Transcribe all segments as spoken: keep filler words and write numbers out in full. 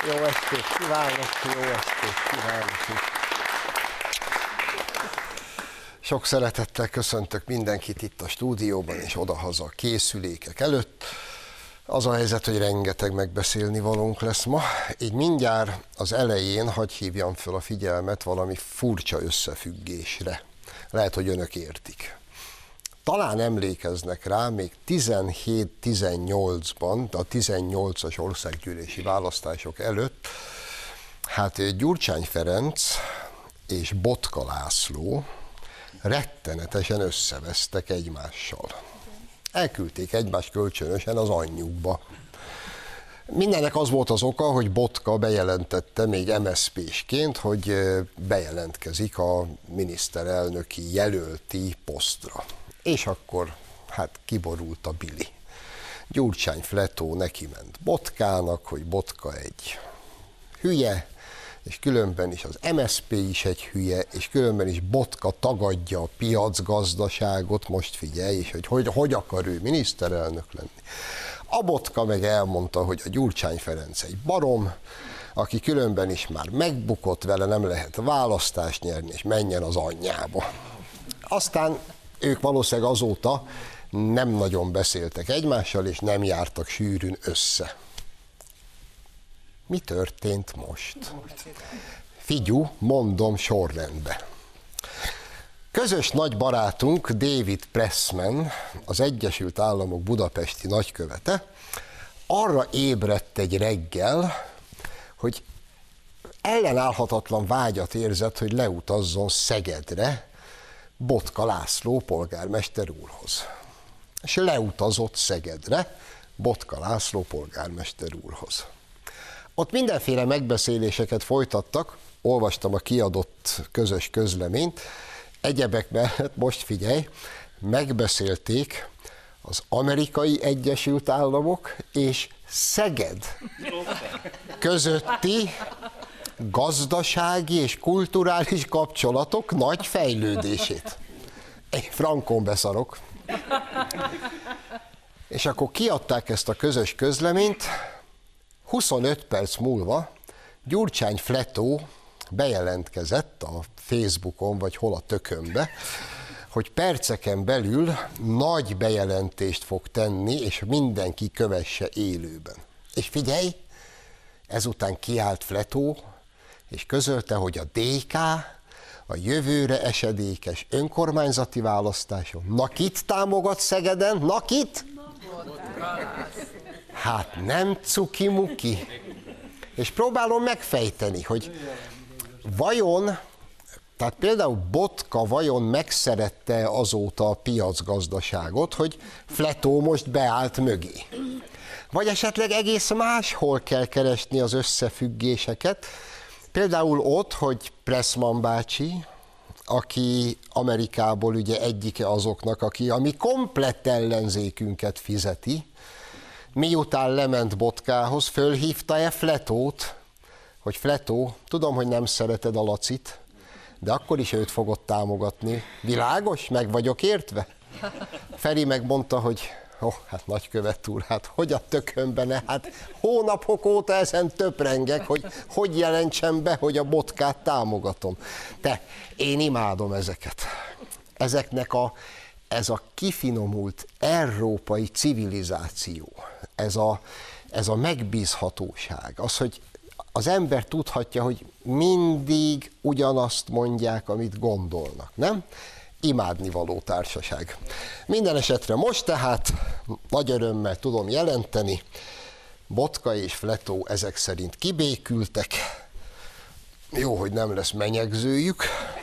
Jó estét kívánok, jó estét kívánok. Sok szeretettel köszöntök mindenkit itt a stúdióban és odahaza a készülékek előtt. Az a helyzet, hogy rengeteg megbeszélni valónk lesz ma, így mindjárt az elején hadd hívjam föl a figyelmet valami furcsa összefüggésre. Lehet, hogy önök értik. Talán emlékeznek rá, még tizenhét tizennyolcban, a tizennyolcas országgyűlési választások előtt, hát Gyurcsány Ferenc és Botka László rettenetesen összevesztek egymással. Elküldték egymást kölcsönösen az anyjukba. Mindennek az volt az oka, hogy Botka bejelentette még em es zé pésként, hogy bejelentkezik a miniszterelnöki jelölti posztra. És akkor hát kiborult a bili. Gyurcsány Fletó neki ment Botkának, hogy Botka egy hülye, és különben is az em es zé pé is egy hülye, és különben is Botka tagadja a piacgazdaságot, most figyelj, és hogy, hogy hogy akar ő miniszterelnök lenni. A Botka meg elmondta, hogy a Gyurcsány Ferenc egy barom, aki különben is már megbukott, vele nem lehet választást nyerni, és menjen az anyjába. Aztán ők valószínűleg azóta nem nagyon beszéltek egymással, és nem jártak sűrűn össze. Mi történt most? Figyú, mondom sorrendbe. Közös nagy barátunk David Pressman, az Egyesült Államok budapesti nagykövete, arra ébredt egy reggel, hogy ellenállhatatlan vágyat érzett, hogy leutazzon Szegedre Botka László polgármester úrhoz. És leutazott Szegedre Botka László polgármester úrhoz. Ott mindenféle megbeszéléseket folytattak, olvastam a kiadott közös közleményt, egyebek mellett, most figyelj, megbeszélték az Amerikai Egyesült Államok és Szeged közötti gazdasági és kulturális kapcsolatok nagy fejlődését. Én frankon beszarok. És akkor kiadták ezt a közös közleményt, huszonöt perc múlva Gyurcsány Fletó bejelentkezett a Facebookon, vagy hol a tökönbe, hogy perceken belül nagy bejelentést fog tenni, és mindenki kövesse élőben. És figyelj, ezután kiállt Fletó, és közölte, hogy a dé ká a jövőre esedékes önkormányzati választáson, na kit támogat Szegeden? Na kit? Hát nem cuki-muki. És próbálom megfejteni, hogy vajon, tehát például Botka vajon megszerette azóta a piacgazdaságot, hogy Fletó most beállt mögé. Vagy esetleg egész máshol kell keresni az összefüggéseket. Például ott, hogy Pressman bácsi, aki Amerikából ugye egyike azoknak, aki a mi komplett ellenzékünket fizeti, miután lement Botkához, fölhívta-e Fletót, hogy Fletó, tudom, hogy nem szereted a Lacit, de akkor is őt fogod támogatni. Világos? Meg vagyok értve? Feri megmondta, hogy ó, oh, hát nagykövet úr, hát hogy a tökönben, hát hónapok óta ezen töprengek, hogy hogy jelentsem be, hogy a Botkát támogatom. De én imádom ezeket. Ezeknek a, ez a kifinomult európai civilizáció, ez a, ez a megbízhatóság, az, hogy az ember tudhatja, hogy mindig ugyanazt mondják, amit gondolnak, nem? Imádnivaló társaság. Minden esetre most tehát nagy örömmel tudom jelenteni, Botka és Fletó ezek szerint kibékültek, jó, hogy nem lesz menyegzőjük,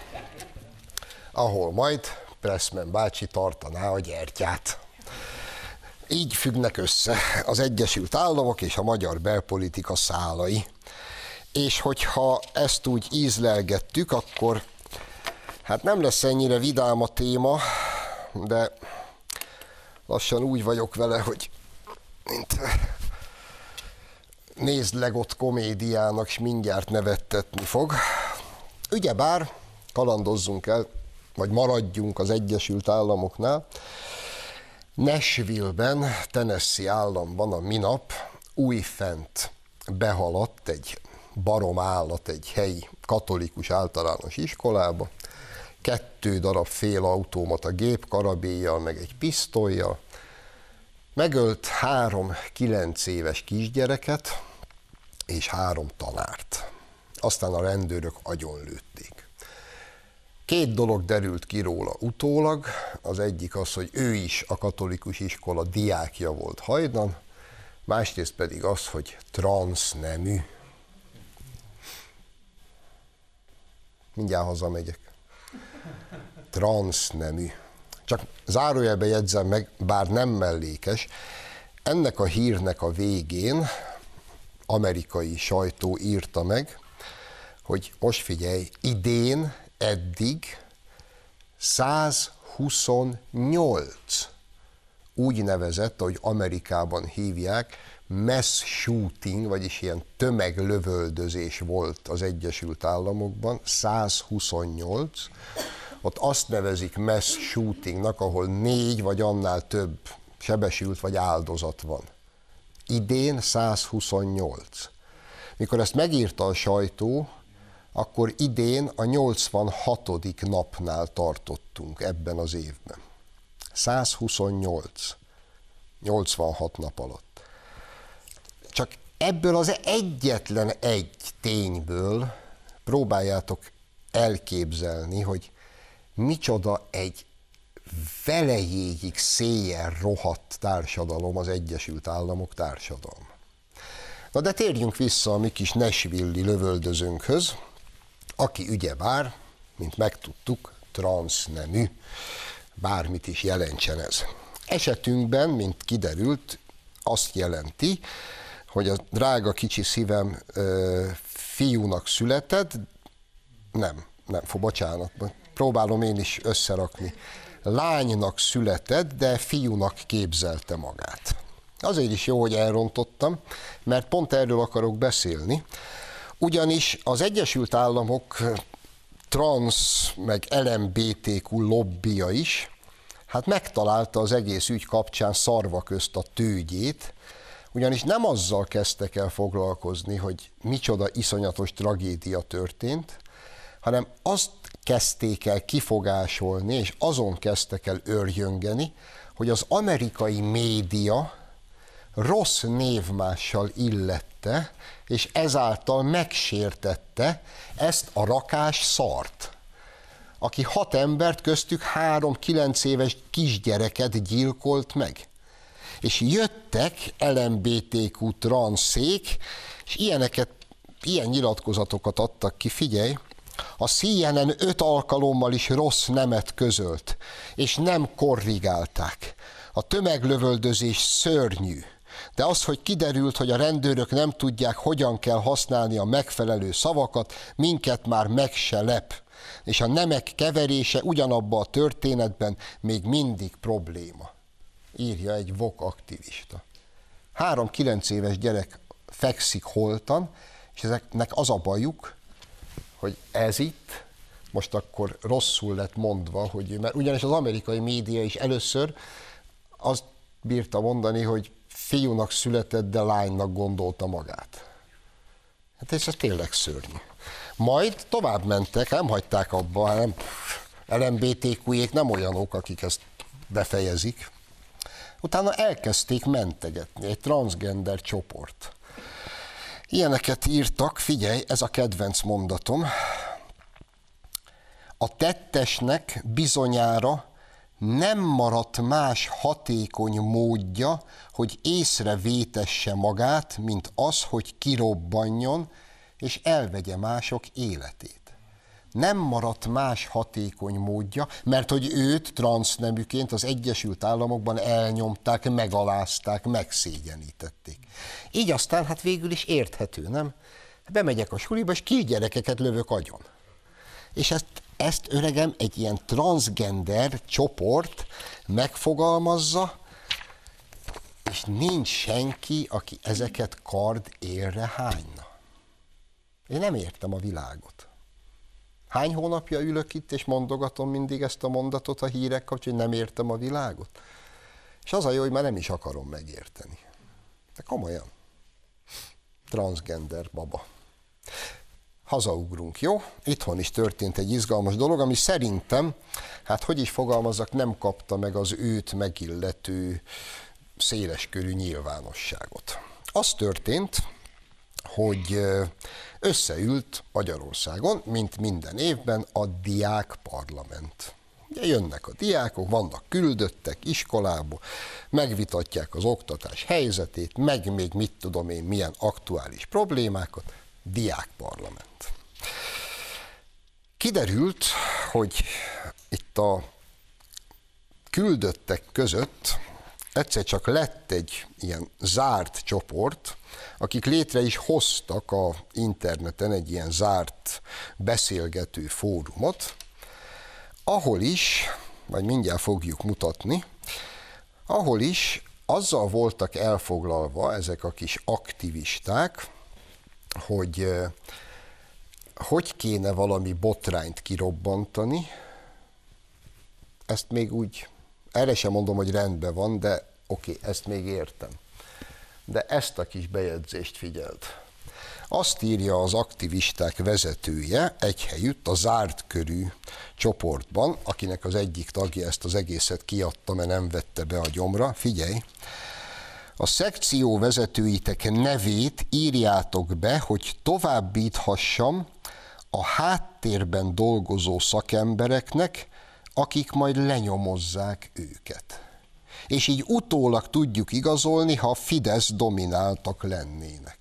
ahol majd Pressman bácsi tartaná a gyertyát. Így függnek össze az Egyesült Államok és a magyar belpolitika szálai. És hogyha ezt úgy ízlelgettük, akkor hát nem lesz ennyire vidám a téma, de lassan úgy vagyok vele, hogy mint nézd legott komédiának, s mindjárt nevettetni fog. Ugyebár kalandozzunk el, vagy maradjunk az Egyesült Államoknál. Nashville-ben, Tennessee államban a minap újfent behaladt egy barom állat egy helyi katolikus általános iskolába, kettő darab félautomata gépkarabéllyal, meg egy pisztollyal, megölt három kilenc éves kisgyereket és három tanárt. Aztán a rendőrök agyonlőtték. Két dolog derült ki róla utólag, az egyik az, hogy ő is a katolikus iskola diákja volt hajdan, másrészt pedig az, hogy transznemű. Mindjárt hazamegyek. Transznemű. Csak zárójelbe jegyzem meg, bár nem mellékes, ennek a hírnek a végén amerikai sajtó írta meg, hogy most figyelj, idén eddig százhuszonnyolc úgynevezett, ahogy Amerikában hívják, mass shooting, vagyis ilyen tömeglövöldözés volt az Egyesült Államokban, százhuszonnyolc. Ott azt nevezik mass shootingnak, ahol négy vagy annál több sebesült vagy áldozat van. Idén százhuszonnyolc. Mikor ezt megírta a sajtó, akkor idén a nyolcvanhatodik napnál tartottunk ebben az évben. százhuszonnyolc. nyolcvanhat nap alatt. Csak ebből az egyetlen egy tényből próbáljátok elképzelni, hogy micsoda egy velejéig széjjel rohadt társadalom az Egyesült Államok társadalma. Na de térjünk vissza a mi kis nashville-i lövöldözőnkhöz, aki ugyebár, mint megtudtuk, transznemű, bármit is jelentsen ez. Esetünkben, mint kiderült, azt jelenti, hogy a drága kicsi szívem ö, fiúnak született, nem, nem, fog, bocsánat, próbálom én is összerakni. Lánynak született, de fiúnak képzelte magát. Azért is jó, hogy elrontottam, mert pont erről akarok beszélni, ugyanis az Egyesült Államok transz meg el em bé té kú lobbija is, hát megtalálta az egész ügy kapcsán szarva közt a tőgyét, ugyanis nem azzal kezdtek el foglalkozni, hogy micsoda iszonyatos tragédia történt, hanem azt kezdték el kifogásolni, és azon kezdtek el őrjöngeni, hogy az amerikai média rossz névmással illette, és ezáltal megsértette ezt a rakás szart, aki hat embert, köztük három kilenc éves kisgyereket gyilkolt meg. És jöttek el em bé té kú transzék, és ilyeneket, ilyen nyilatkozatokat adtak ki, figyelj, a C N N öt alkalommal is rossz nemet közölt, és nem korrigálták. A tömeglövöldözés szörnyű, de az, hogy kiderült, hogy a rendőrök nem tudják, hogyan kell használni a megfelelő szavakat, minket már meg se lep. És a nemek keverése ugyanabban a történetben még mindig probléma. Írja egy vok aktivista. Három kilenc éves gyerek fekszik holtan, és ezeknek az a bajuk, hogy ez itt, most akkor rosszul lett mondva, hogy, mert ugyanis az amerikai média is először azt bírta mondani, hogy fiúnak született, de lánynak gondolta magát. Hát és ez tényleg szörnyű. Majd tovább mentek, nem hagyták abba, hanem el em bé té kú-jék nem olyanok, akik ezt befejezik. Utána elkezdték mentegetni, egy transgender csoport. Ilyeneket írtak, figyelj, ez a kedvenc mondatom. A tettesnek bizonyára nem maradt más hatékony módja, hogy észrevétesse magát, mint az, hogy kirobbanjon és elvegye mások életét. Nem maradt más hatékony módja, mert hogy őt transzneműként az Egyesült Államokban elnyomták, megalázták, megszégyenítették. Így aztán hát végül is érthető, nem? Bemegyek a suliba, és kisgyerekeket lövök agyon. És ezt, ezt öregem egy ilyen transgender csoport megfogalmazza, és nincs senki, aki ezeket kard élre hányna. Én nem értem a világot. Hány hónapja ülök itt, és mondogatom mindig ezt a mondatot a hírek kapcsán, hogy nem értem a világot? És az a jó, hogy már nem is akarom megérteni. De komolyan. transgender baba. Hazaugrunk, jó? Itthon is történt egy izgalmas dolog, ami szerintem, hát hogy is fogalmazzak, nem kapta meg az őt megillető széleskörű nyilvánosságot. Az történt, hogy összeült Magyarországon, mint minden évben, a diákparlament. Ugye jönnek a diákok, vannak küldöttek iskolába, megvitatják az oktatás helyzetét, meg még mit tudom én, milyen aktuális problémákat, diákparlament. Kiderült, hogy itt a küldöttek között egyszer csak lett egy ilyen zárt csoport, akik létre is hoztak a interneten egy ilyen zárt beszélgető fórumot, ahol is, majd mindjárt fogjuk mutatni, ahol is azzal voltak elfoglalva ezek a kis aktivisták, hogy hogy kéne valami botrányt kirobbantani. Ezt még úgy, erre sem mondom, hogy rendben van, de oké, okay, ezt még értem. De ezt a kis bejegyzést figyeld. Azt írja az aktivisták vezetője egyhelyütt a zárt körű csoportban, akinek az egyik tagja ezt az egészet kiadta, mert nem vette be a gyomra. Figyelj! A szekció vezetőitek nevét írjátok be, hogy továbbíthassam a háttérben dolgozó szakembereknek, akik majd lenyomozzák őket. És így utólag tudjuk igazolni, ha a Fidesz domináltak lennének.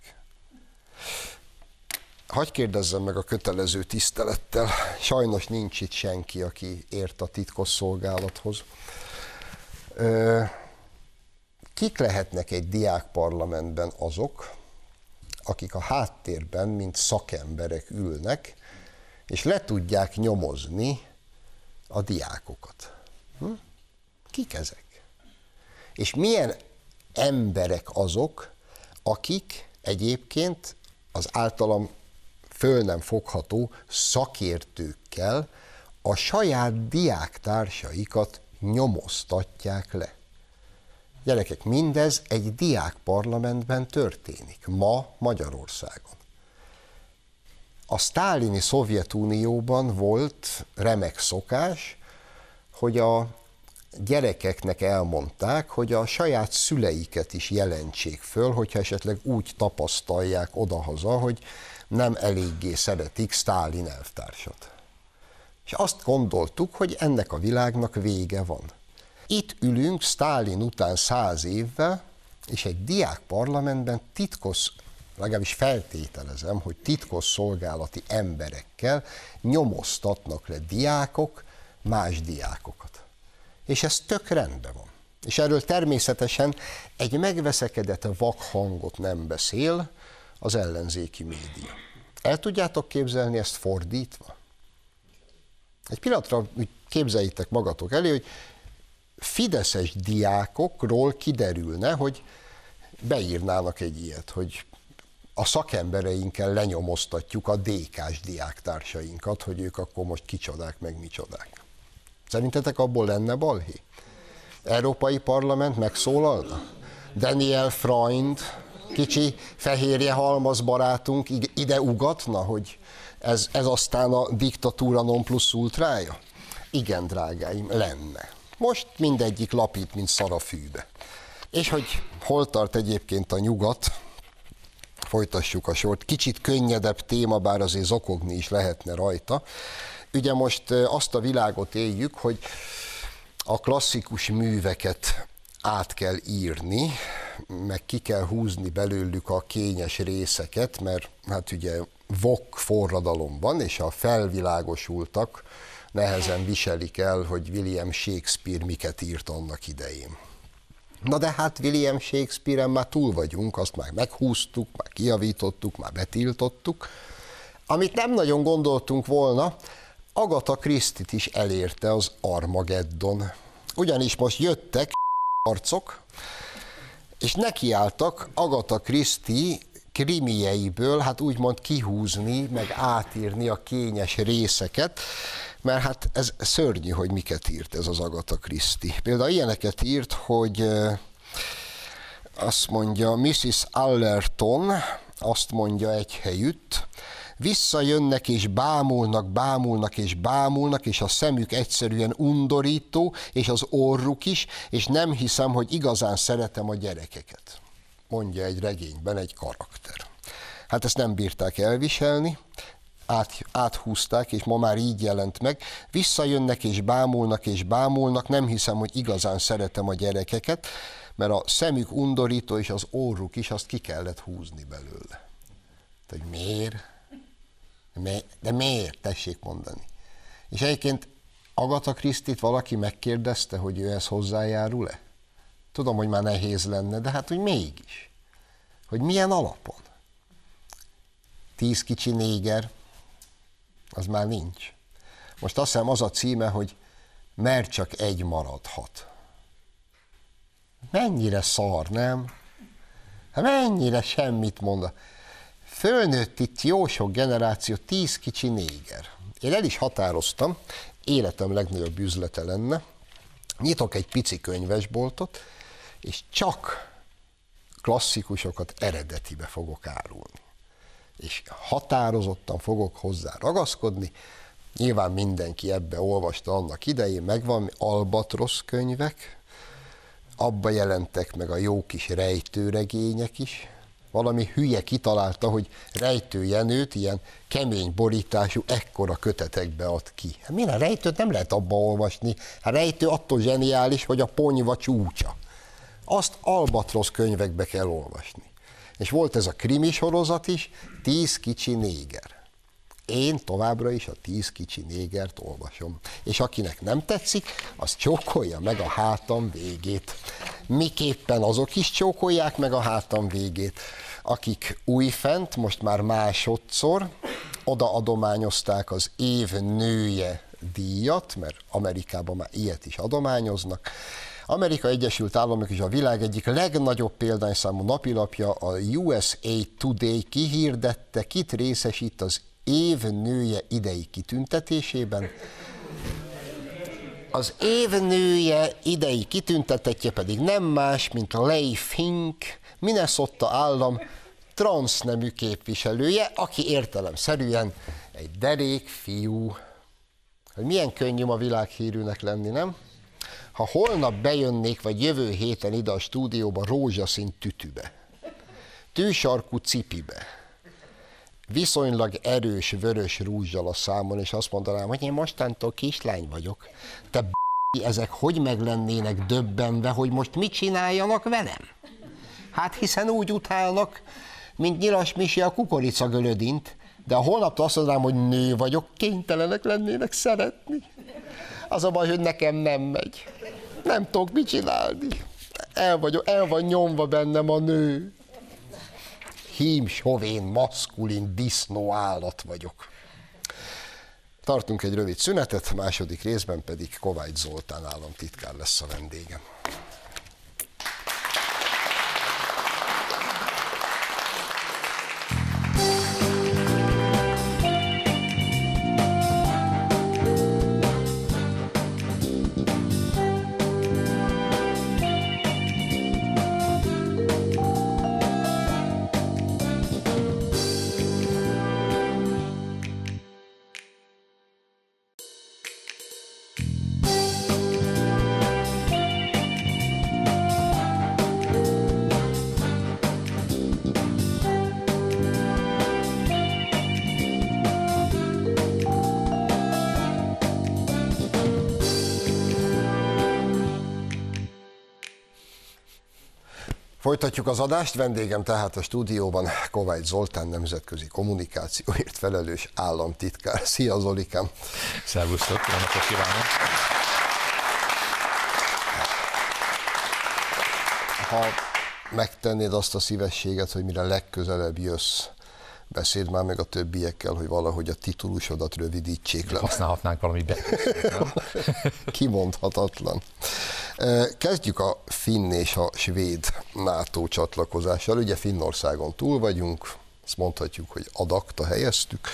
Hagy kérdezzem meg a kötelező tisztelettel, sajnos nincs itt senki, aki ért a titkosszolgálathoz. Ö, kik lehetnek egy diákparlamentben azok, akik a háttérben, mint szakemberek ülnek, és le tudják nyomozni a diákokat? Hm? Kik ezek? És milyen emberek azok, akik egyébként az általam föl nem fogható szakértőkkel a saját diáktársaikat nyomoztatják le. Gyerekek, mindez egy diákparlamentben történik, ma Magyarországon. A sztálini Szovjetunióban volt remek szokás, hogy a gyerekeknek elmondták, hogy a saját szüleiket is jelentsék föl, hogyha esetleg úgy tapasztalják odahaza, hogy nem eléggé szeretik Sztálin elvtársat. És azt gondoltuk, hogy ennek a világnak vége van. Itt ülünk Sztálin után száz évvel, és egy diákparlamentben titkos, legalábbis feltételezem, hogy titkos szolgálati emberekkel nyomoztatnak le diákok más diákokat. És ez tök rendben van. És erről természetesen egy megveszekedett vakhangot nem beszél az ellenzéki média. El tudjátok képzelni ezt fordítva? Egy pillanatra úgy képzeljétek magatok elé, hogy fideszes diákokról kiderülne, hogy beírnának egy ilyet, hogy a szakembereinkkel lenyomoztatjuk a dé ká-s diáktársainkat, hogy ők akkor most kicsodák, meg micsodák. Szerintetek abból lenne balhé? Európai Parlament megszólalna? Daniel Freund, kicsi fehérje halmaz barátunk ide ugatna, hogy ez, ez aztán a diktatúra non plus ultrája? Igen, drágáim, lenne. Most mindegyik lapít, mint szar a fűbe. És hogy hol tart egyébként a nyugat, folytassuk a sort. Kicsit könnyedebb téma, bár azért zokogni is lehetne rajta. Ugye most azt a világot éljük, hogy a klasszikus műveket át kell írni, meg ki kell húzni belőlük a kényes részeket, mert hát ugye vok forradalom van, és a felvilágosultak nehezen viselik el, hogy William Shakespeare miket írt annak idején. Na de hát William Shakespeare-en már túl vagyunk, azt már meghúztuk, már kijavítottuk, már betiltottuk. Amit nem nagyon gondoltunk volna, Agatha Christie-t is elérte az Armageddon. Ugyanis most jöttek arcok, és nekiálltak Agatha Christie krimieiből, hát úgymond kihúzni, meg átírni a kényes részeket, mert hát ez szörnyű, hogy miket írt ez az Agatha Christie. Például ilyeneket írt, hogy azt mondja, missziz Allerton azt mondja egy helyütt, visszajönnek és bámulnak, bámulnak és bámulnak, és a szemük egyszerűen undorító, és az orruk is, és nem hiszem, hogy igazán szeretem a gyerekeket. Mondja egy regényben egy karakter. Hát ezt nem bírták elviselni, át, áthúzták, és ma már így jelent meg. Visszajönnek és bámulnak és bámulnak, nem hiszem, hogy igazán szeretem a gyerekeket, mert a szemük undorító, és az orruk is, azt ki kellett húzni belőle. Hogy miért? De miért? Tessék mondani. És egyébként Agatha Christie-t valaki megkérdezte, hogy ő ez hozzájárul-e? Tudom, hogy már nehéz lenne, de hát, hogy mégis. Hogy milyen alapon? Tíz kicsi néger, az már nincs. Most azt hiszem az a címe, hogy mert csak egy maradhat. Mennyire szar, nem? Hát mennyire semmit mond. Fölnőtt itt jó sok generáció, tíz kicsi néger. Én el is határoztam, életem legnagyobb üzlete lenne, nyitok egy pici könyvesboltot, és csak klasszikusokat eredetibe fogok árulni. És határozottan fogok hozzá ragaszkodni. Nyilván mindenki ebbe olvasta annak idején, megvan albatrosz könyvek, abba jelentek meg a jó kis rejtőregények is. Valami hülye kitalálta, hogy Rejtő Jenőt ilyen kemény borítású, ekkora kötetekbe ad ki. Hát miért a Rejtőt nem lehet abba olvasni? Hát Rejtő attól zseniális, hogy a ponyva csúcsa. Azt albatrosz könyvekbe kell olvasni. És volt ez a krimi sorozat is, Tíz kicsi néger. Én továbbra is a Tíz kicsi négert olvasom. És akinek nem tetszik, az csókolja meg a hátam végét. Miképpen azok is csókolják meg a hátam végét, akik újfent, most már másodszor oda adományozták az év nője díjat, mert Amerikában már ilyet is adományoznak. Amerika Egyesült Államok és a világ egyik legnagyobb példányszámú napilapja, a U S A Today kihirdette, kit részesít az év nője idei kitüntetésében. Az év nője idei kitüntetettje pedig nem más, mint Leigh Fink, Minnesota állam transznemű képviselője, aki értelemszerűen egy derék fiú. Milyen könnyű a világhírűnek lenni, nem? Ha holnap bejönnék, vagy jövő héten ide a stúdióba rózsaszín tütübe, tűsarkú cipibe, viszonylag erős vörös rúzsal a számon, és azt mondanám, hogy én mostantól kislány vagyok. Te b***, ezek hogy meg lennének döbbenve, hogy most mit csináljanak velem? Hát hiszen úgy utálnak, mint Nyilas Misi a kukoricagölödint, de a holnaptól azt mondanám, hogy nő vagyok, kénytelenek lennének szeretni. Az a baj, hogy nekem nem megy. Nem tudok mit csinálni. El, vagyok, el van nyomva bennem a nő. Hím, sovén, maszkulin, disznó állat vagyok. Tartunk egy rövid szünetet, második részben pedig Kovács Zoltán államtitkár lesz a vendégem. Folytatjuk az adást, vendégem tehát a stúdióban Kovács Zoltán, nemzetközi kommunikációért felelős államtitkár. Szia Zolikám! Szervusztok, jó napot kívánok! Ha megtennéd azt a szívességet, hogy mire legközelebb jössz, beszéld már meg a többiekkel, hogy valahogy a titulusodat rövidítsék le. Használhatnánk valami betűt. Kimondhatatlan. Kezdjük a finn és a svéd NATO csatlakozással. Ugye Finnországon túl vagyunk, azt mondhatjuk, hogy ad acta helyeztük.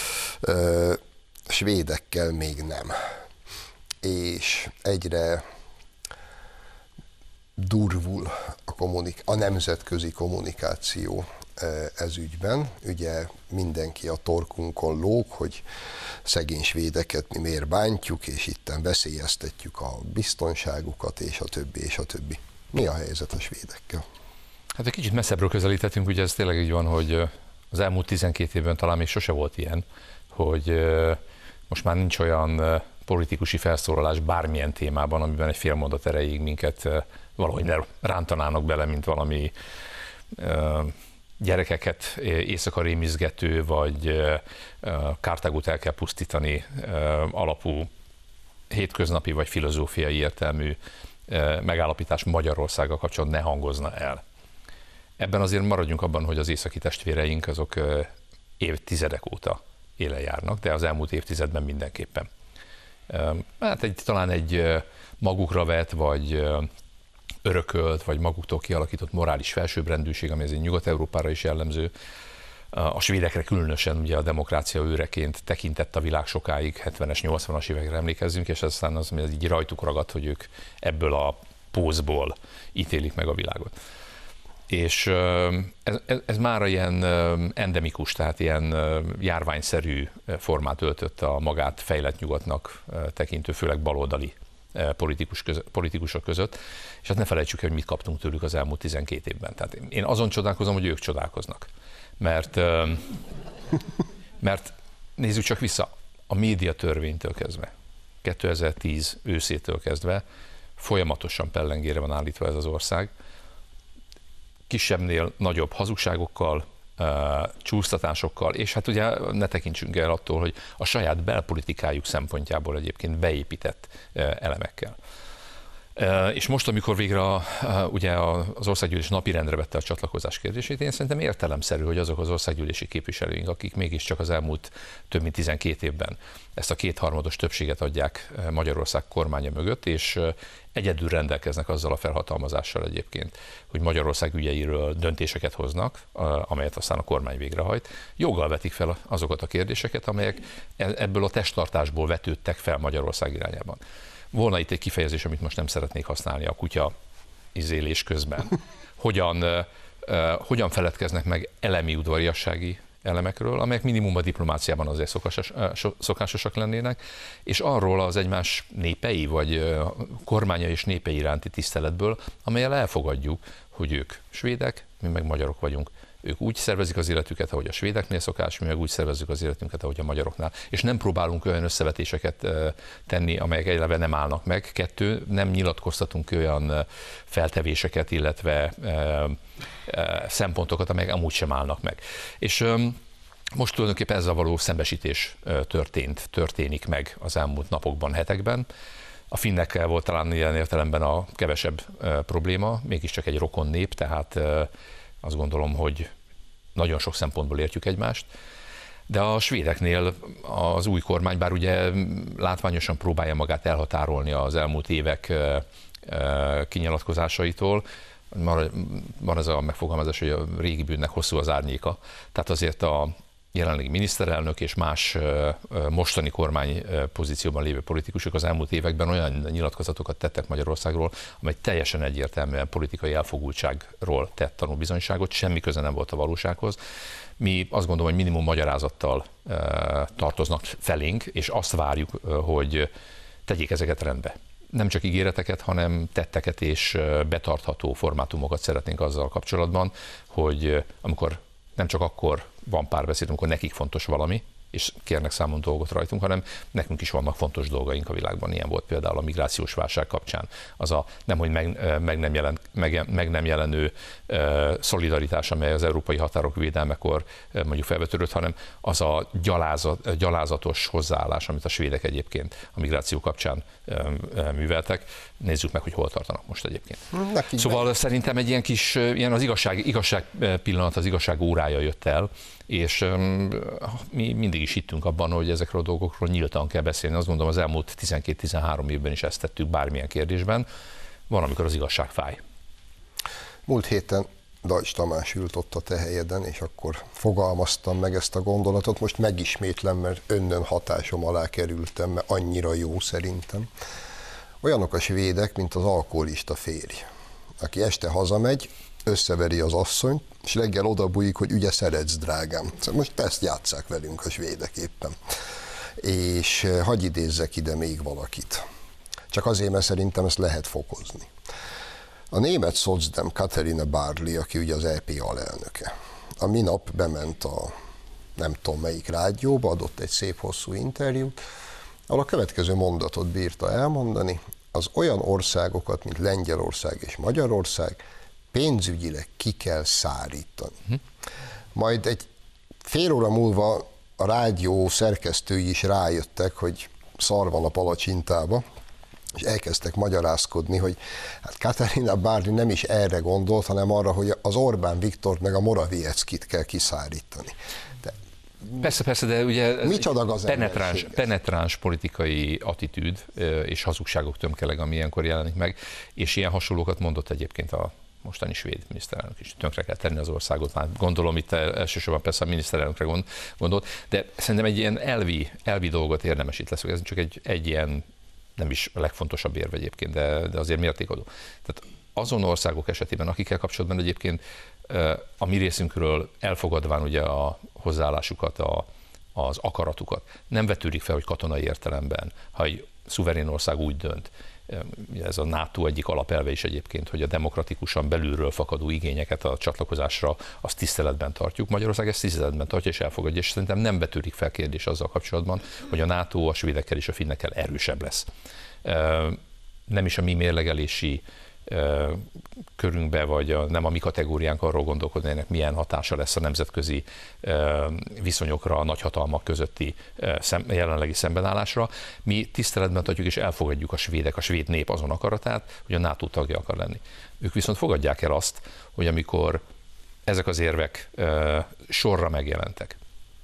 Svédekkel még nem. És egyre durvul a, kommunik- a nemzetközi kommunikáció ez ügyben. Ugye mindenki a torkunkon lóg, hogy szegény svédeket mi miért bántjuk, és itten veszélyeztetjük a biztonságukat, és a többi, és a többi. Mi a helyzet a svédekkel? Hát egy kicsit messzebbről közelíthetünk, ugye ez tényleg így van, hogy az elmúlt tizenkét évben talán még sose volt ilyen, hogy most már nincs olyan politikusi felszólalás bármilyen témában, amiben egy fél mondat erejéig minket valahogy ne rántanának bele, mint valami gyerekeket éjszaka rémizgető, vagy Kartágot el kell pusztítani alapú hétköznapi vagy filozófiai értelmű megállapítás Magyarországgal kapcsolatban ne hangozna el. Ebben azért maradjunk abban, hogy az északi testvéreink azok évtizedek óta élen járnak, de az elmúlt évtizedben mindenképpen. Hát egy, talán egy magukra vett, vagy örökölt, vagy maguktól kialakított morális felsőbbrendűség, ami azért Nyugat-Európára is jellemző. A svédekre különösen ugye a demokrácia őreként tekintett a világ sokáig, hetvenes, nyolcvanas évekre emlékezzünk, és aztán az, az így rajtuk ragadt, hogy ők ebből a pózból ítélik meg a világot. És ez, ez, ez már ilyen endemikus, tehát ilyen járványszerű formát öltött a magát fejlett nyugatnak tekintő, főleg baloldali politikus között, politikusok között, és hát ne felejtsük el, hogy mit kaptunk tőlük az elmúlt tizenkét évben. Tehát én azon csodálkozom, hogy ők csodálkoznak. Mert, mert nézzük csak vissza, a médiatörvénytől kezdve, kétezer-tíz őszétől kezdve folyamatosan pellengére van állítva ez az ország, kisebbnél nagyobb hazugságokkal, csúsztatásokkal, és hát ugye ne tekintsünk el attól, hogy a saját belpolitikájuk szempontjából egyébként beépített elemekkel. És most, amikor végre ugye az országgyűlés napirendre vette a csatlakozás kérdését, én szerintem értelemszerű, hogy azok az országgyűlési képviselőink, akik mégiscsak az elmúlt több mint tizenkét évben ezt a kétharmados többséget adják Magyarország kormánya mögött, és egyedül rendelkeznek azzal a felhatalmazással egyébként, hogy Magyarország ügyeiről döntéseket hoznak, amelyet aztán a kormány végrehajt, joggal vetik fel azokat a kérdéseket, amelyek ebből a testtartásból vetődtek fel Magyarország irányában. Volna itt egy kifejezés, amit most nem szeretnék használni a kutya izélés közben. Hogyan, uh, hogyan feledkeznek meg elemi udvariassági elemekről, amelyek minimum a diplomáciában azért szokásos, uh, szokásosak lennének, és arról az egymás népei, vagy uh, kormánya és népei iránti tiszteletből, amellyel elfogadjuk, hogy ők svédek, mi meg magyarok vagyunk. Ők úgy szervezik az életüket, ahogy a svédeknél szokás, mi meg úgy szervezzük az életünket, ahogy a magyaroknál. És nem próbálunk olyan összevetéseket tenni, amelyek eleve nem állnak meg. Kettő, nem nyilatkoztatunk olyan feltevéseket, illetve szempontokat, amelyek amúgy sem állnak meg. És most tulajdonképpen ezzel való szembesítés történt, történik meg az elmúlt napokban, hetekben. A finnekkel volt talán ilyen értelemben a kevesebb probléma, mégiscsak egy rokon nép, tehát azt gondolom, hogy nagyon sok szempontból értjük egymást, de a svédeknél az új kormány, bár ugye látványosan próbálja magát elhatárolni az elmúlt évek kinyilatkozásaitól, van ez a megfogalmazás, hogy a régi bűnnek hosszú az árnyéka, tehát azért a jelenlegi miniszterelnök és más mostani kormány pozícióban lévő politikusok az elmúlt években olyan nyilatkozatokat tettek Magyarországról, amely teljesen egyértelműen politikai elfogultságról tett tanúbizonyságot, semmi köze nem volt a valósághoz. Mi azt gondolom, hogy minimum magyarázattal tartoznak felénk, és azt várjuk, hogy tegyék ezeket rendbe. Nem csak ígéreteket, hanem tetteket és betartható formátumokat szeretnénk azzal kapcsolatban, hogy amikor nem csak akkor van párbeszéd, amikor nekik fontos valami, és kérnek számon dolgot rajtunk, hanem nekünk is vannak fontos dolgaink a világban. Ilyen volt például a migrációs válság kapcsán. Az a nem, hogy meg, meg, nem, jelen, meg, meg nem jelenő uh, szolidaritás, amely az európai határok védelmekor uh, mondjuk felvetődött, hanem az a gyalázat, gyalázatos hozzáállás, amit a svédek egyébként a migráció kapcsán uh, uh, műveltek. Nézzük meg, hogy hol tartanak most egyébként. Nekik szóval meg. Szerintem egy ilyen kis, ilyen az igazság, igazság pillanat, az igazság órája jött el, és um, mi mindig is hittünk abban, hogy ezekről a dolgokról nyíltan kell beszélni. Azt gondolom, az elmúlt tizenkét-tizenhárom évben is ezt tettük bármilyen kérdésben. Van, amikor az igazság fáj. Múlt héten Deutsch Tamás ült ott a te helyeden, és akkor fogalmaztam meg ezt a gondolatot. Most megismétlem, mert önnön hatásom alá kerültem, mert annyira jó szerintem. Olyanok a svédek, mint az alkoholista férj, aki este hazamegy, összeveri az asszonyt, és reggel odabújik, hogy ugye szeretsz, drágám. Szóval most ezt játsszák velünk a svédek éppen. És hadd idézzek ide még valakit. Csak azért, mert szerintem ezt lehet fokozni. A német szocdem Katharina Barley, aki ugye az é pé alelnöke, a minap bement a nem tudom melyik rádióba, adott egy szép hosszú interjút, ahol a következő mondatot bírta elmondani: az olyan országokat, mint Lengyelország és Magyarország pénzügyileg ki kell szárítani. Hm. Majd egy fél óra múlva a rádió szerkesztői is rájöttek, hogy szar van a palacsintába, és elkezdtek magyarázkodni, hogy hát Katharina Barley nem is erre gondolt, hanem arra, hogy az Orbán Viktort meg a Morawieckit kell kiszárítani. De Persze, persze, de ugye penetráns, penetráns politikai attitűd és hazugságok tömkeleg, ami ilyenkor jelenik meg, és ilyen hasonlókat mondott egyébként a mostani svéd miniszterelnök is. Tönkre kell tenni az országot, már gondolom itt elsősorban persze a miniszterelnökre gondolt, de szerintem egy ilyen elvi, elvi dolgot érdemes itt lesz, ez csak egy, egy ilyen, nem is a legfontosabb érv egyébként, de, de azért mértékadó. Tehát azon országok esetében, akikkel kapcsolatban egyébként a mi részünkről elfogadván ugye a hozzáállásukat, a, az akaratukat, nem vetődik fel, hogy katonai értelemben, ha egy szuverén ország úgy dönt, ez a NATO egyik alapelve is egyébként, hogy a demokratikusan belülről fakadó igényeket a csatlakozásra azt tiszteletben tartjuk. Magyarország ezt tiszteletben tartja és elfogadja, és szerintem nem vetődik fel kérdés azzal kapcsolatban, hogy a NATO a svédekkel és a finnekkel erősebb lesz. Nem is a mi mérlegelési körünkbe, vagy a, nem a mi kategóriánk arról gondolkodni, ennek milyen hatása lesz a nemzetközi viszonyokra, a nagyhatalmak közötti jelenlegi szembenállásra. Mi tiszteletben tartjuk és elfogadjuk a svédek, a svéd nép azon akaratát, hogy a NATO tagja akar lenni. Ők viszont fogadják el azt, hogy amikor ezek az érvek sorra megjelentek,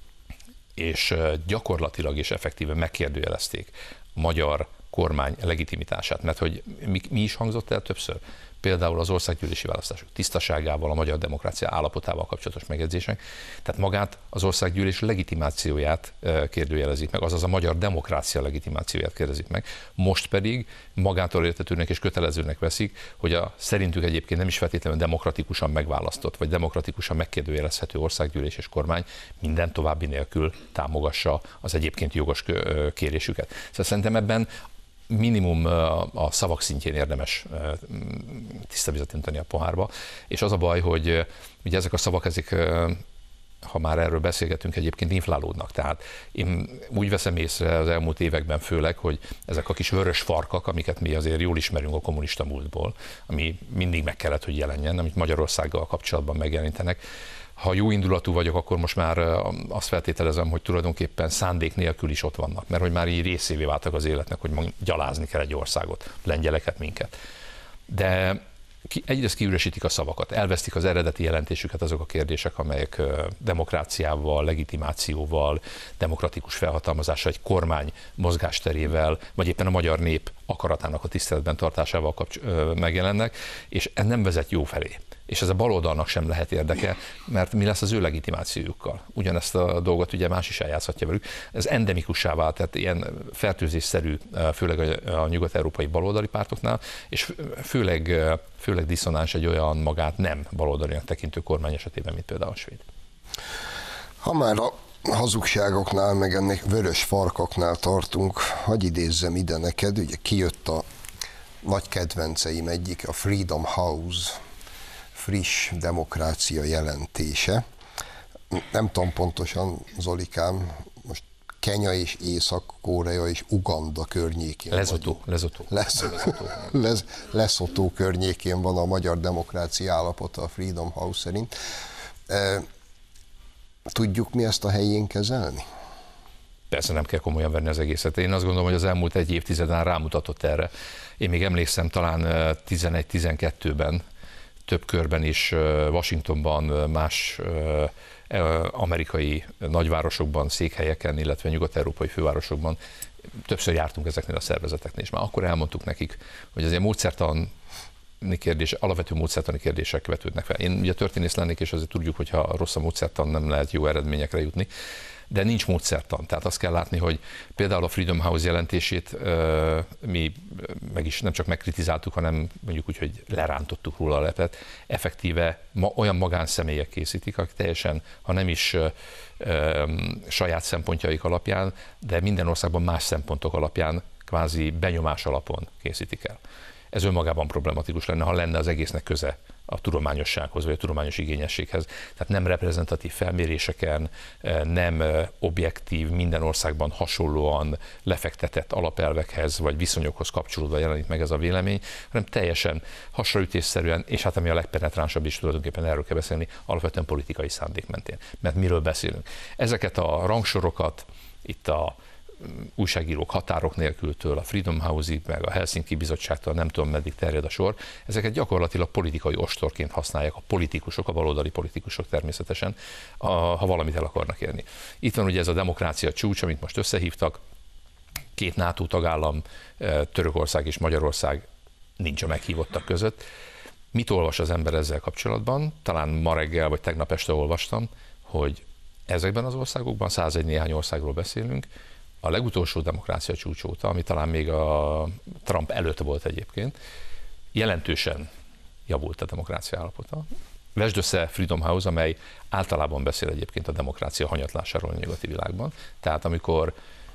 és gyakorlatilag és effektíven megkérdőjelezték a magyar kormány legitimitását, mert hogy mi, mi is hangzott el többször? Például az országgyűlési választások tisztaságával, a magyar demokrácia állapotával kapcsolatos megjegyzések. Tehát magát az országgyűlés legitimációját kérdőjelezik meg, azaz a magyar demokrácia legitimációját kérdezik meg. Most pedig magától értetőnek és kötelezőnek veszik, hogy a szerintük egyébként nem is feltétlenül demokratikusan megválasztott, vagy demokratikusan megkérdőjelezhető országgyűlés és kormány minden további nélkül támogassa az egyébként jogos kérésüket. Szóval szerintem ebben minimum a szavak szintjén érdemes tiszta vizet önteni a pohárba, és az a baj, hogy ugye ezek a szavak, ezek, ha már erről beszélgetünk, egyébként inflálódnak. Tehát én úgy veszem észre az elmúlt években főleg, hogy ezek a kis vörös farkak, amiket mi azért jól ismerünk a kommunista múltból, ami mindig meg kellett, hogy jelenjen, amit Magyarországgal kapcsolatban megjelentenek. Ha jó indulatú vagyok, akkor most már azt feltételezem, hogy tulajdonképpen szándék nélkül is ott vannak, mert hogy már így részévé váltak az életnek, hogy gyalázni kell egy országot, lengyeleket, minket. De ki, egyrészt kiüresítik a szavakat, elvesztik az eredeti jelentésüket azok a kérdések, amelyek demokráciával, legitimációval, demokratikus felhatalmazással, egy kormány mozgásterével, vagy éppen a magyar nép akaratának a tiszteletben tartásával kapcs- megjelennek, és ez nem vezet jó felé. És ez a baloldalnak sem lehet érdeke, mert mi lesz az ő legitimációjukkal? Ugyanezt a dolgot ugye más is eljátszhatja velük. Ez endemikussá vált, tehát ilyen fertőzésszerű, főleg a nyugat-európai baloldali pártoknál, és főleg, főleg diszonáns egy olyan magát nem baloldalinak tekintő kormány esetében, mint például a svéd. Ha már a hazugságoknál, meg ennek vörös farkaknál tartunk, hadd idézzem ide neked, ugye kijött a nagy kedvenceim egyik, a Freedom House friss demokrácia jelentése. Nem tudom pontosan, Zolikám, most Kenya és Észak-Korea és Uganda környékén Lesotho, Lesotho. Lesotho. Les, Lesotho környékén van a magyar demokrácia állapota a Freedom House szerint. E, tudjuk mi ezt a helyén kezelni? Persze nem kell komolyan venni az egészet. Én azt gondolom, hogy az elmúlt egy évtizeden rámutatott erre. Én még emlékszem, talán tizenegy-tizenkettőben több körben is Washingtonban, más amerikai nagyvárosokban, székhelyeken, illetve nyugat-európai fővárosokban többször jártunk ezeknél a szervezeteknél, és már akkor elmondtuk nekik, hogy azért módszertani kérdés, alapvető módszertani kérdések vetődnek fel. Én ugye történész lennék, és azért tudjuk, hogy ha rossz a módszertan, nem lehet jó eredményekre jutni. de nincs módszertan. Tehát azt kell látni, hogy például a Freedom House jelentését mi meg is nem csak megkritizáltuk, hanem mondjuk úgy, hogy lerántottuk róla a lepet. Effektíve ma, olyan magánszemélyek készítik, akik teljesen, ha nem is ö, ö, saját szempontjaik alapján, de minden országban más szempontok alapján, kvázi benyomás alapon készítik el. Ez önmagában problematikus lenne, ha lenne az egésznek köze a tudományossághoz, vagy a tudományos igényességhez. Tehát nem reprezentatív felméréseken, nem objektív, minden országban hasonlóan lefektetett alapelvekhez, vagy viszonyokhoz kapcsolódva jelenik meg ez a vélemény, hanem teljesen hasraütésszerűen, és hát ami a legpenetránsabb is tulajdonképpen erről kell beszélni, alapvetően politikai szándék mentén. Mert miről beszélünk? Ezeket a rangsorokat itt a újságírók határok nélkültől, a Freedom House-ig, meg a Helsinki Bizottságtól, nem tudom meddig terjed a sor, ezeket gyakorlatilag politikai ostorként használják a politikusok, a baloldali politikusok természetesen, a, ha valamit el akarnak érni. Itt van ugye ez a demokrácia csúcs, amit most összehívtak, két NATO tagállam, Törökország és Magyarország nincs a meghívottak között. Mit olvas az ember ezzel kapcsolatban? Talán ma reggel vagy tegnap este olvastam, hogy ezekben az országokban, százegy néhány országról beszélünk, a legutolsó demokrácia csúcs óta, ami talán még a Trump előtt volt egyébként, jelentősen javult a demokrácia állapota. Vesd össze Freedom House, amely általában beszél egyébként a demokrácia hanyatlásáról a nyugati világban. Tehát amikor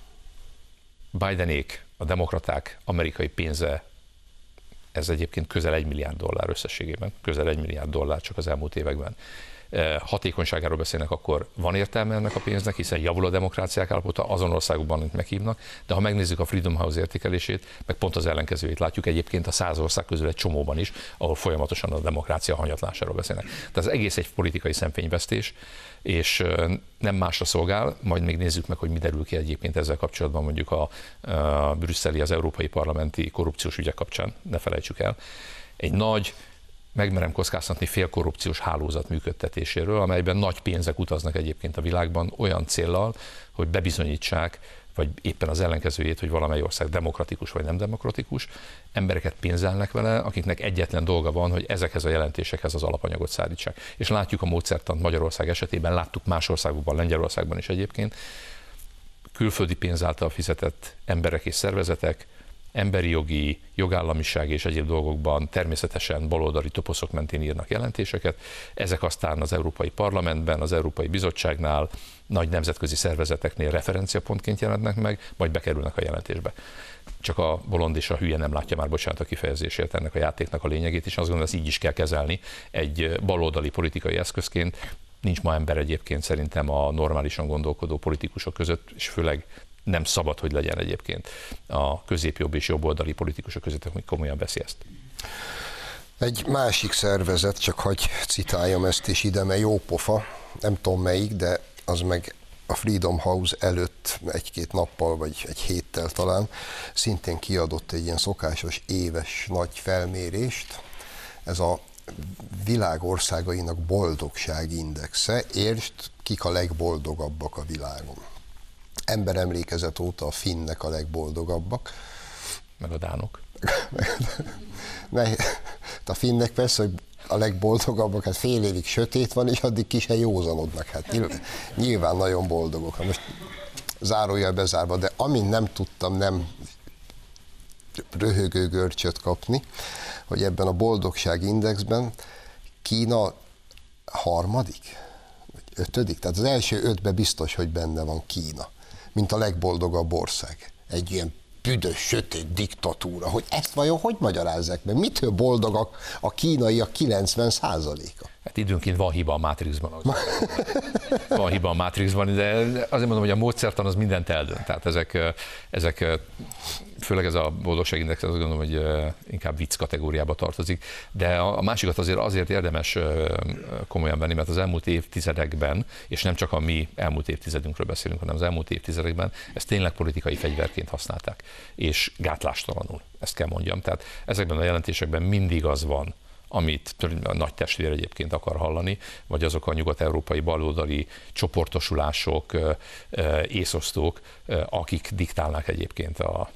Bidenék, a demokraták amerikai pénze, ez egyébként közel egy milliárd dollár összességében, közel egy milliárd dollár csak az elmúlt években, hatékonyságáról beszélnek, akkor van értelme ennek a pénznek, hiszen javul a demokráciák állapota azon országokban, amit meghívnak, de ha megnézzük a Freedom House értékelését, meg pont az ellenkezőjét látjuk egyébként a száz ország közül egy csomóban is, ahol folyamatosan a demokrácia hanyatlásáról beszélnek. Tehát az egész egy politikai szemfényvesztés, és nem másra szolgál, majd még nézzük meg, hogy mi derül ki egyébként ezzel kapcsolatban mondjuk a, a brüsszeli, az európai parlamenti korrupciós ügyek kapcsán, ne felejtsük el. Egy nagy, megmerem kockáztatni, félkorrupciós hálózat működtetéséről, amelyben nagy pénzek utaznak egyébként a világban olyan céllal, hogy bebizonyítsák, vagy éppen az ellenkezőjét, hogy valamely ország demokratikus vagy nem demokratikus, embereket pénzelnek vele, akiknek egyetlen dolga van, hogy ezekhez a jelentésekhez az alapanyagot szállítsák. És látjuk a módszertant Magyarország esetében, láttuk más országokban, Lengyelországban is egyébként, külföldi pénz által fizetett emberek és szervezetek, emberi jogi, jogállamiság és egyéb dolgokban természetesen baloldali toposzok mentén írnak jelentéseket. Ezek aztán az Európai Parlamentben, az Európai Bizottságnál, nagy nemzetközi szervezeteknél referenciapontként jelennek meg, majd bekerülnek a jelentésbe. Csak a bolond és a hülye nem látja már, bocsánat a kifejezésért, ennek a játéknak a lényegét, és azt gondolom, ezt így is kell kezelni egy baloldali politikai eszközként. Nincs ma ember egyébként szerintem a normálisan gondolkodó politikusok között, és főleg nem szabad, hogy legyen egyébként a középjobb és jobboldali politikusok között, hogy komolyan veszi ezt. Egy másik szervezet, csak hagy citáljam ezt is ide, mert jó pofa, nem tudom melyik, de az meg a Freedom House előtt egy-két nappal, vagy egy héttel talán szintén kiadott egy ilyen szokásos éves nagy felmérést. Ez a világ országainak boldogságindexe, értsd, kik a legboldogabbak a világon. Emberemlékezet óta a finnek a legboldogabbak. Meg a dánok. A finnek persze, hogy a legboldogabbak, hát fél évig sötét van, és addig ki se józanodnak. Hát nyilván, nyilván nagyon boldogok. Most zárójel bezárva, de amint nem tudtam nem röhögő görcsöt kapni, hogy ebben a boldogságindexben Kína harmadik, vagy ötödik, tehát az első ötben biztos, hogy benne van Kína, mint a legboldogabb ország. Egy ilyen büdös, sötét diktatúra, hogy ezt vajon hogy magyarázzák meg? Mitől boldogak a kínaiak kilencven százaléka? Hát időnként van hiba a Matrixban. Van hiba a Matrixban, de azért mondom, hogy a módszertan az mindent eldönt. Tehát ezek, ezek főleg ez a boldogságindex, azt gondolom, hogy inkább vicc kategóriába tartozik. De a másikat azért, azért érdemes komolyan venni, mert az elmúlt évtizedekben, és nem csak a mi elmúlt évtizedünkről beszélünk, hanem az elmúlt évtizedekben, ezt tényleg politikai fegyverként használták. És gátlástalanul, ezt kell mondjam. Tehát ezekben a jelentésekben mindig az van, amit a nagy testvér egyébként akar hallani, vagy azok a nyugat-európai baloldali csoportosulások, észosztók, akik diktálnak egyébként a,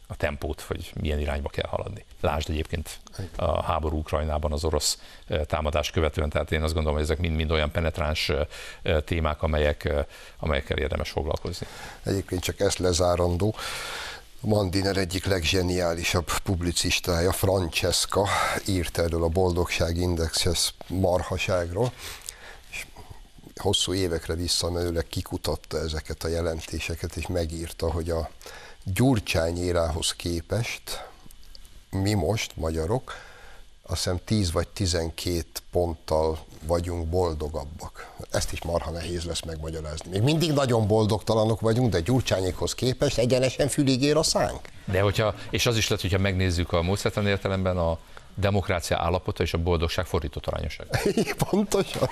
a tempót, hogy milyen irányba kell haladni. Lásd egyébként a háború Ukrajnában az orosz támadás követően, tehát én azt gondolom, hogy ezek mind-mind olyan penetráns témák, amelyek, amelyekkel érdemes foglalkozni. Egyébként csak ezt lezárandó, Mandiner egyik legzseniálisabb publicistája, Francesca, írt erről a boldogságindexes marhaságról, és hosszú évekre visszamenőleg kikutatta ezeket a jelentéseket, és megírta, hogy a Gyurcsány érához képest mi most, magyarok, azt hiszem tíz vagy tizenkét ponttal vagyunk boldogabbak. Ezt is marha nehéz lesz megmagyarázni. Még mindig nagyon boldogtalanok vagyunk, de Gyurcsányékhoz képest egyenesen fülig ér a szánk. De hogyha, és az is lehet, hogyha megnézzük a módszertani értelemben, a demokrácia állapota és a boldogság fordított arányosság. Pontosan.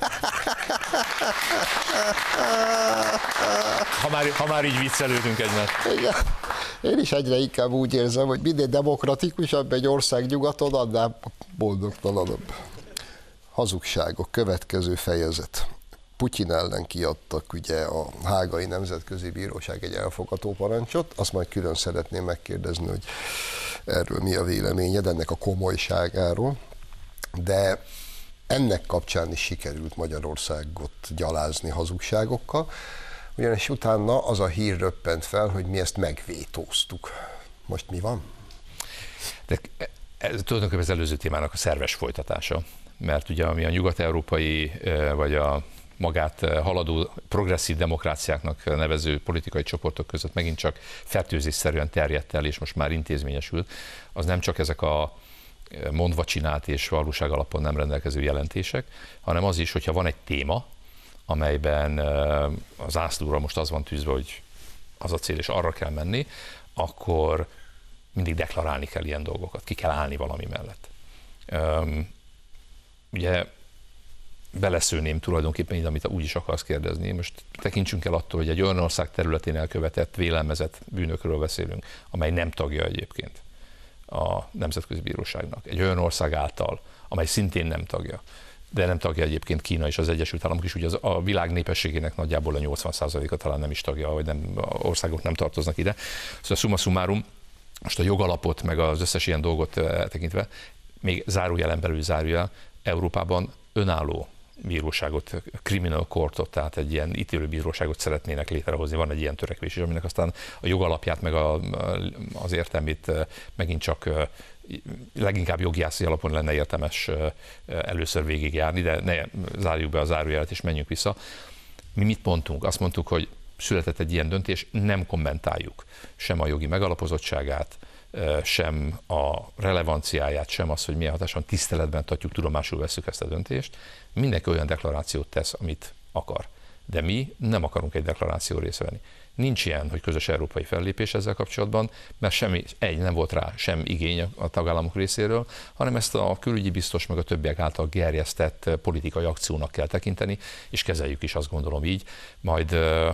Ha már, ha már így viccelődünk egymást. Igen. Én is egyre inkább úgy érzem, hogy minél demokratikusabb egy ország nyugaton, annál boldogtalanabb. Hazugságok, következő fejezet. Putyin ellen kiadtak ugye a Hágai Nemzetközi Bíróság egy elfogató parancsot, azt majd külön szeretném megkérdezni, hogy erről mi a véleményed, ennek a komolyságáról, de ennek kapcsán is sikerült Magyarországot gyalázni hazugságokkal, ugyanis utána az a hír röppent fel, hogy mi ezt megvétóztuk. Most mi van? De ez tulajdonképpen az előző témának a szerves folytatása, mert ugye ami a nyugat-európai vagy a magát haladó progresszív demokráciáknak nevező politikai csoportok között megint csak fertőzésszerűen terjedt el, és most már intézményesült, az nem csak ezek a mondva csinált és valóság alapon nem rendelkező jelentések, hanem az is, hogyha van egy téma, amelyben az zászlóra most az van tűzve, hogy az a cél, és arra kell menni, akkor mindig deklarálni kell ilyen dolgokat, ki kell állni valami mellett. Ugye beleszőném tulajdonképpen így, amit úgy is akarsz kérdezni. Most tekintsünk el attól, hogy egy olyan ország területén elkövetett, vélelmezett bűnökről beszélünk, amely nem tagja egyébként a Nemzetközi Bíróságnak. Egy olyan ország által, amely szintén nem tagja, de nem tagja egyébként Kína és az Egyesült Államok is, ugye az, a világ népességének nagyjából a nyolcvan százaléka talán nem is tagja, vagy nem, országok nem tartoznak ide. Szóval summa summarum, most a jogalapot, meg az összes ilyen dolgot tekintve, még zárójelen belül zárójel, Európában önálló bíróságot, criminal courtot, tehát egy ilyen ítélőbíróságot szeretnének létrehozni, van egy ilyen törekvés is, aminek aztán a jogalapját, meg a, az értelmét megint csak leginkább jogjászi alapon lenne értemes először végigjárni, de ne zárjuk be a zárójelet és menjünk vissza. Mi mit mondtunk? Azt mondtuk, hogy született egy ilyen döntés, nem kommentáljuk sem a jogi megalapozottságát, sem a relevanciáját, sem az, hogy milyen hatáson tiszteletben tartjuk, tudomásul vesszük ezt a döntést. Mindenki olyan deklarációt tesz, amit akar. De mi nem akarunk egy deklaráció részt venni. Nincs ilyen, hogy közös európai fellépés ezzel kapcsolatban, mert semmi, egy, nem volt rá sem igény a tagállamok részéről, hanem ezt a külügyi biztos meg a többiek által gerjesztett politikai akciónak kell tekinteni, és kezeljük is, azt gondolom így. Majd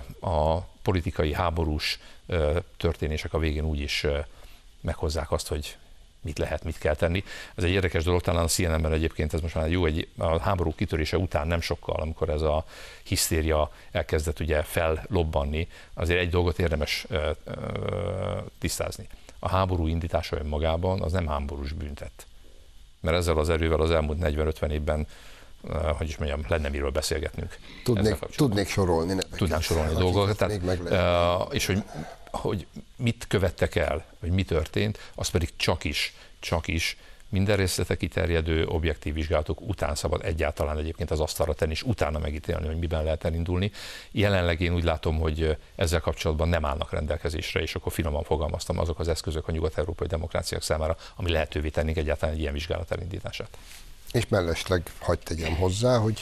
a politikai háborús történések a végén úgy is meghozzák azt, hogy mit lehet, mit kell tenni. Ez egy érdekes dolog, talán a C N N-ben egyébként ez most már jó, egy, a háború kitörése után nem sokkal, amikor ez a hisztéria elkezdett ugye fellobbanni, azért egy dolgot érdemes ö, ö, tisztázni. A háború indítása önmagában az nem háborús bűntett. Mert ezzel az erővel az elmúlt negyven-ötven évben, uh, hogy is mondjam, lenne miről beszélgetnünk. Tudnék, tudnék sorolni. Neveket. Tudnánk sorolni a dolgokat. Tehát, uh, és hogy hogy mit követtek el, vagy mi történt, az pedig csak is, csak is minden részletek kiterjedő objektív vizsgálatok után szabad egyáltalán egyébként az asztalra tenni, és utána megítélni, hogy miben lehet elindulni. Jelenleg én úgy látom, hogy ezzel kapcsolatban nem állnak rendelkezésre, és akkor finoman fogalmaztam, azok az eszközök a nyugat-európai demokráciák számára, ami lehetővé tennék egyáltalán egy ilyen vizsgálat elindítását. És mellesleg hagyd tegyem hozzá, hogy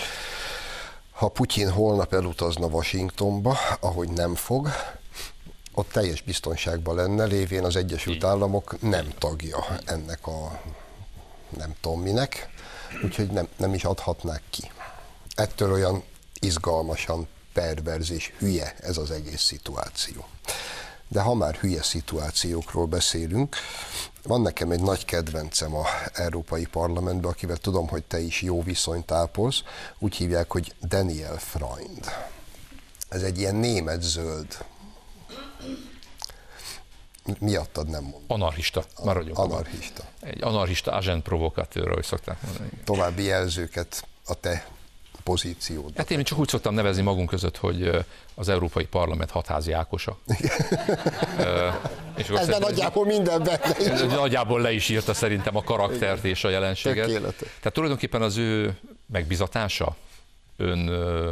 ha Putyin holnap elutazna Washingtonba, ahogy nem fog, ott teljes biztonságban lenne, lévén az Egyesült Államok nem tagja ennek a nem tudom minek, úgyhogy nem, nem is adhatnák ki. Ettől olyan izgalmasan perverz és hülye ez az egész szituáció. De ha már hülye szituációkról beszélünk, van nekem egy nagy kedvencem a Európai Parlamentben, akivel tudom, hogy te is jó viszonyt ápolsz, úgy hívják, hogy Daniel Freund. Ez egy ilyen német zöld miattad nem mondom. Anarchista, maradjunk. Anarchista. Egy anarchista agent provokatőr, ahogy szokták mondani. További jelzőket a te pozíciód. Hát én csak úgy szoktam nevezni magunk között, hogy az Európai Parlament hatházi Ákosa. És ezben nagyjából minden benne. Nagyjából le is írta szerintem a karaktert és a jelenséget. Tökéletes. Tehát tulajdonképpen az ő megbizatása, ön,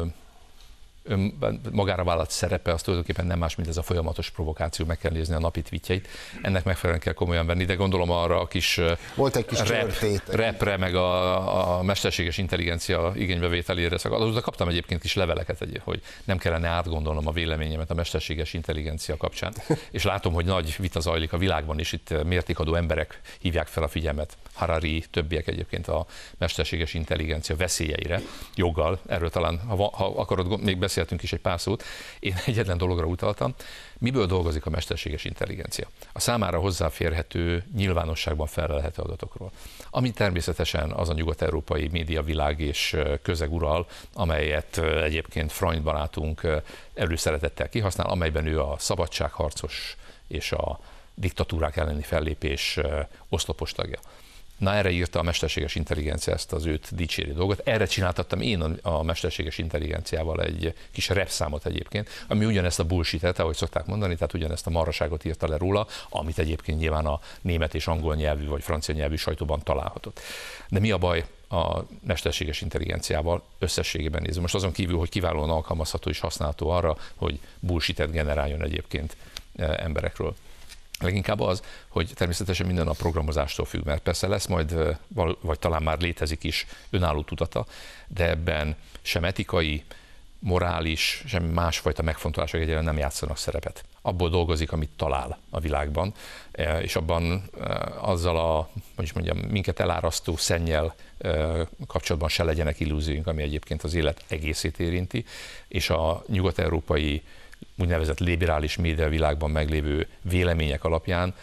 ön magára vállalt szerepe, az tulajdonképpen nem más, mint ez a folyamatos provokáció, meg kell nézni a napi tweetjeit. Ennek megfelelően kell komolyan venni, de gondolom arra a kis, Volt egy kis rap, repre, meg a, a mesterséges intelligencia igénybevételére szakadt. Azóta kaptam egyébként kis leveleket, hogy nem kellene átgondolnom a véleményemet a mesterséges intelligencia kapcsán. És látom, hogy nagy vita zajlik a világban, és itt mértékadó emberek hívják fel a figyelmet. Harari, többiek egyébként a mesterséges intelligencia veszélyeire, joggal. Erről talán, ha, ha akarod, még beszéltünk is egy pár szót. Én egyetlen dologra utaltam. Miből dolgozik a mesterséges intelligencia? A számára hozzáférhető, nyilvánosságban felelhető adatokról. Ami természetesen az a nyugat-európai médiavilág és közeg ural, amelyet egyébként Freund barátunk előszeretettel kihasznál, amelyben ő a szabadságharcos és a diktatúrák elleni fellépés oszlopos tagja. Na, erre írta a mesterséges intelligencia ezt az őt dicsérő dolgot. Erre csináltattam én a mesterséges intelligenciával egy kis repszámot egyébként, ami ugyanezt a bullshit-et, ahogy szokták mondani, tehát ugyanezt a marhaságot írta le róla, amit egyébként nyilván a német és angol nyelvű vagy francia nyelvű sajtóban találhatott. De mi a baj a mesterséges intelligenciával összességében nézve? Most azon kívül, hogy kiválóan alkalmazható és használható arra, hogy bullshit-et generáljon egyébként emberekről. Leginkább az, hogy természetesen minden a programozástól függ, mert persze lesz majd, vagy talán már létezik is önálló tudata, de ebben sem etikai, morális, sem másfajta megfontolások egyáltalán nem játszanak szerepet. Abból dolgozik, amit talál a világban, és abban azzal a, hogy is mondjam, minket elárasztó szennyel kapcsolatban se legyenek illúzióink, ami egyébként az élet egészét érinti, és a nyugat-európai úgynevezett liberális médiavilágban meglévő vélemények alapján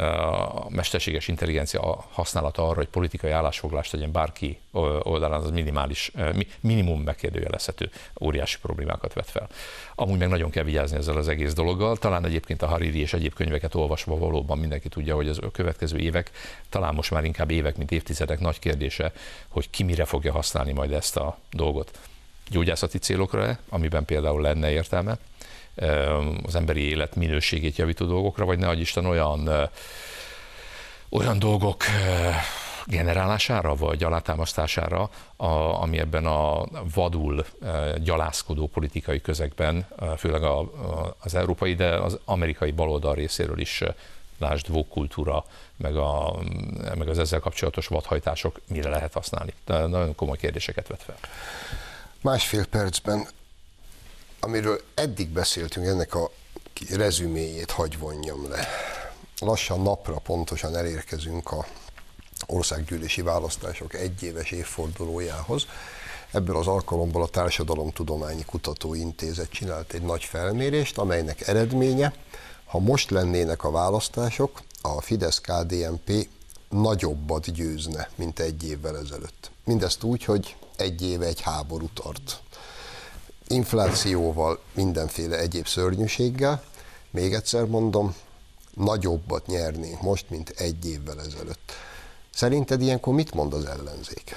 a mesterséges intelligencia használata arra, hogy politikai állásfoglalást tegyen bárki oldalán, az minimális, minimum megkérdőjelezhető, óriási problémákat vet fel. Amúgy meg nagyon kell vigyázni ezzel az egész dologgal. Talán egyébként a Hariri és egyéb könyveket olvasva valóban mindenki tudja, hogy az következő évek, talán most már inkább évek, mint évtizedek nagy kérdése, hogy ki mire fogja használni majd ezt a dolgot. Gyógyászati célokra, amiben például lenne értelme, az emberi élet minőségét javító dolgokra, vagy ne adj Isten olyan, olyan dolgok generálására, vagy alátámasztására, a, ami ebben a vadul gyalászkodó politikai közegben, főleg a, a, az európai, de az amerikai baloldal részéről is, lásd woke kultúra, meg, a, meg az ezzel kapcsolatos vadhajtások mire lehet használni. De nagyon komoly kérdéseket vet fel. Másfél percben, amiről eddig beszéltünk, ennek a rezüméjét hagy vonjam le. Lassan napra pontosan elérkezünk a országgyűlési választások egyéves évfordulójához. Ebből az alkalomból a Társadalomtudományi Kutatóintézet csinált egy nagy felmérést, amelynek eredménye, ha most lennének a választások, a Fidesz-ká dé en pé nagyobbat győzne, mint egy évvel ezelőtt. Mindezt úgy, hogy egy éve egy háború tart. Inflációval, mindenféle egyéb szörnyűséggel, még egyszer mondom, nagyobbat nyernénk most, mint egy évvel ezelőtt. Szerinted ilyenkor mit mond az ellenzék?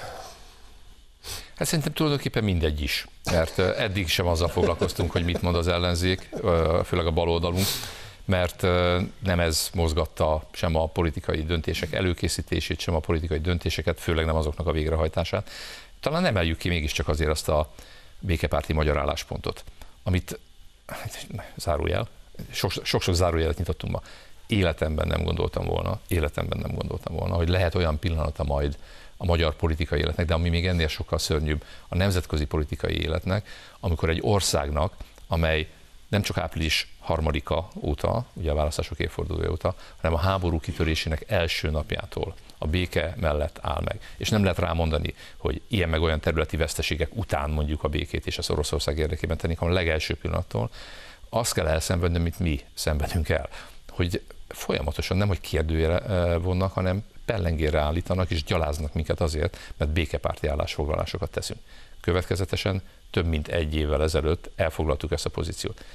Hát szerintem tulajdonképpen mindegy is, mert eddig sem azzal foglalkoztunk, hogy mit mond az ellenzék, főleg a baloldalunk, mert nem ez mozgatta sem a politikai döntések előkészítését, sem a politikai döntéseket, főleg nem azoknak a végrehajtását. Talán emeljük ki mégiscsak azért azt a békepárti magyar álláspontot, amit, zárójel, sok-sok zárójelet nyitottunk ma, életemben nem gondoltam volna, életemben nem gondoltam volna, hogy lehet olyan pillanata majd a magyar politikai életnek, de ami még ennél sokkal szörnyűbb, a nemzetközi politikai életnek, amikor egy országnak, amely nem csak április harmadika óta, ugye a választások évfordulója óta, hanem a háború kitörésének első napjától a béke mellett áll meg. És nem lehet rámondani, hogy ilyen meg olyan területi veszteségek után mondjuk a békét és az Oroszország érdekében tenni, hanem a legelső pillanattól azt kell elszenvedni, amit mi szenvedünk el. Hogy folyamatosan nem, hogy kérdőjére vonnak, hanem pellengérre állítanak és gyaláznak minket azért, mert békepárti állásfoglalásokat teszünk. Következetesen több mint egy évvel ezelőtt elfoglaltuk ezt a pozíciót.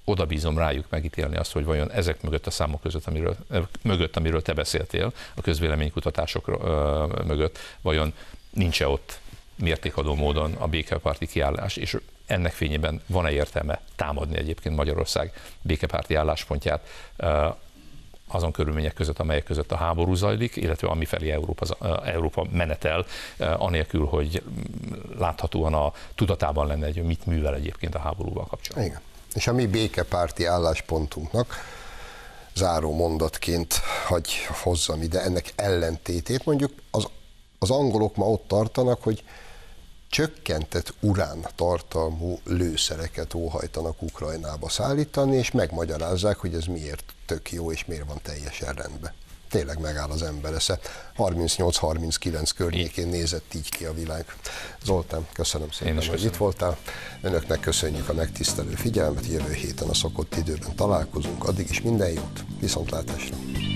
oda bízom rájuk megítélni azt, hogy vajon ezek mögött a számok között, amiről, mögött, amiről te beszéltél, a közvéleménykutatások mögött, vajon nincs-e ott mértékadó módon a békepárti kiállás, és ennek fényében van-e értelme támadni egyébként Magyarország békepárti álláspontját azon körülmények között, amelyek között a háború zajlik, illetve amifelé Európa, Európa menetel, anélkül, hogy láthatóan a tudatában lenne, hogy mit művel egyébként a háborúval kapcsolatban. Igen. És a mi békepárti álláspontunknak záró mondatként hagy hozzam ide ennek ellentétét, mondjuk az, az angolok ma ott tartanak, hogy csökkentett urán tartalmú lőszereket óhajtanak Ukrajnába szállítani, és megmagyarázzák, hogy ez miért tök jó, és miért van teljesen rendben. Tényleg megáll az ember esze. harmincnyolc harminckilenc környékén nézett így ki a világ. Zoltán, köszönöm szépen, hogy köszönöm. Itt voltál. Önöknek köszönjük a megtisztelő figyelmet, jövő héten a szokott időben találkozunk. Addig is minden jót, viszontlátásra!